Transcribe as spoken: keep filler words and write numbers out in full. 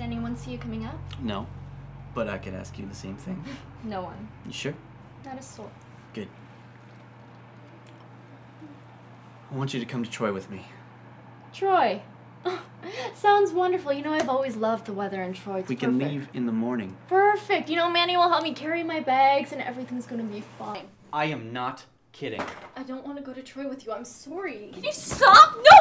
anyone see you coming up? No, but I could ask you the same thing. No one. You sure? Not a soul. Good. I want you to come to Troy with me. Troy. Sounds wonderful. You know, I've always loved the weather in Troy. It's we perfect. can leave in the morning. Perfect. You know, Manny will help me carry my bags and everything's gonna be fine. I am not kidding. I don't want to go to Troy with you. I'm sorry. Can you stop? No!